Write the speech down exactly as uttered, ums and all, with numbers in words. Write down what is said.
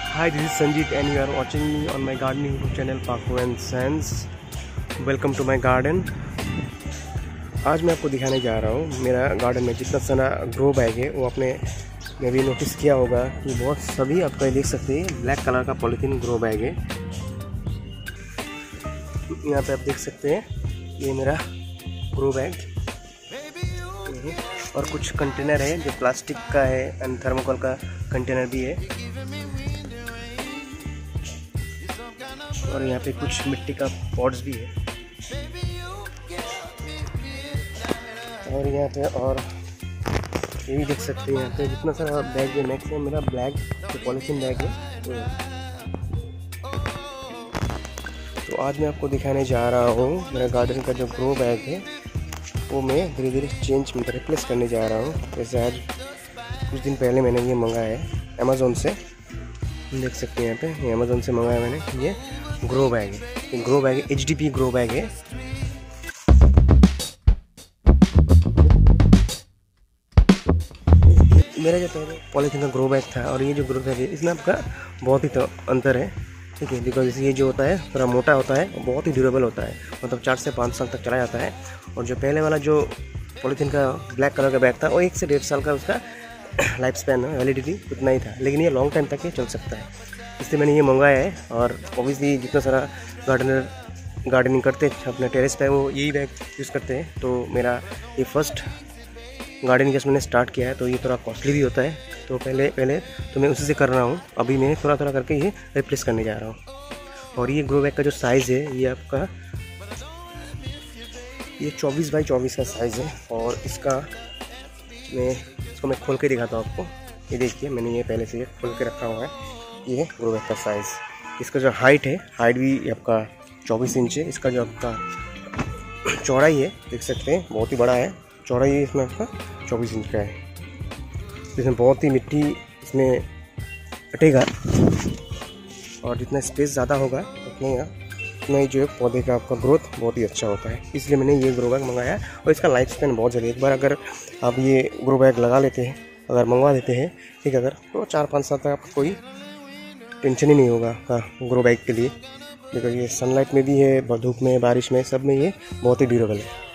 Hi, this is Sanjeet and you are watching me on my gardening YouTube channel Paco and Sands. Welcome to my garden. आज मैं आपको दिखाने जा रहा हूँ मेरा गार्डन में जितना सारा ग्रो बैग है वो आपने मैं भी नोटिस किया होगा कि बहुत सभी आपको देख सकते हैं ब्लैक कलर का पॉलीथीन ग्रो बैग है। यहाँ पे आप देख सकते हैं ये मेरा ग्रो बैग और कुछ कंटेनर है जो प्लास्टिक का है एंड थर्मोकोल का कंटेनर भी है और यहाँ पे कुछ मिट्टी का पॉट्स भी है और यहाँ पे और ये भी देख सकते हैं यहाँ पे जितना सारा बैग है मैक्सिमम मेरा ब्लैक जो पॉलीथीन बैग है। तो, तो आज मैं आपको दिखाने जा रहा हूँ मेरा गार्डन का जो ग्रो बैग है वो मैं धीरे धीरे चेंज में रिप्लेस करने जा रहा हूँ। जैसे आज कुछ दिन पहले मैंने ये मंगाया है अमेज़ोन से, देख सकते हैं यहाँ पे ये अमेज़ोन से मंगाया मैंने। ये ग्रो बैग है, ये ग्रो बैग है H D P grow bag है। मेरा जो पहले पॉलीथीन का ग्रो बैग था और ये जो ग्रो बैग है इसमें आपका बहुत ही तो अंतर है, ठीक है। बिकॉज ये जो होता है थोड़ा मोटा होता है, बहुत ही ड्यूरेबल होता है, मतलब चार से पाँच साल तक चला जाता है। और जो पहले वाला जो पॉलीथीन का ब्लैक कलर का बैग था वो एक से डेढ़ साल का उसका लाइफ स्पैन वैलिडिटी उतना ही था, लेकिन ये लॉन्ग टाइम तक ये चल सकता है, इसलिए मैंने ये मंगाया है। और ऑब्वियसली जितना सारा गार्डनर गार्डनिंग करते हैं अपने टेरेस पे वो यही बैग यूज़ करते हैं। तो मेरा ये फर्स्ट गार्डनिंग जैसे मैंने स्टार्ट किया है तो ये थोड़ा कॉस्टली भी होता है, तो पहले पहले तो मैं उसी से कर रहा हूँ। अभी मैं थोड़ा थोड़ा करके ये रिप्लेस करने जा रहा हूँ। और ये ग्रो बैग का जो साइज़ है ये आपका ये चौबीस बाई चौबीस का साइज़ है और इसका मैं इसको मैं खोल के दिखाता हूँ आपको। ये देखिए मैंने ये पहले से ये खोल के रखा हुआ है, ये ग्रो बैग का साइज़। इसका जो हाइट है हाइट भी आपका चौबीस इंच है। इसका जो आपका चौड़ाई है देख सकते हैं बहुत ही बड़ा है, चौड़ाई इसमें आपका चौबीस इंच का है। इसमें बहुत ही मिट्टी इसमें अटेगा और जितना स्पेस ज़्यादा होगा उतने उतना ही जो है पौधे का आपका ग्रोथ बहुत ही अच्छा होता है, इसलिए मैंने ये ग्रो बैग मंगाया। और इसका लाइफ स्पैन बहुत जल्दी, एक बार अगर आप ये ग्रो बैग लगा लेते हैं, अगर मंगवा देते हैं ठीक है, अगर तो चार पाँच साल तक आपको कोई टेंशन ही नहीं होगा हाँ ग्रो बैग के लिए। बिकॉज ये सनलाइट में भी है, धूप में, बारिश में, सब में ये बहुत ही ड्यूरेबल है।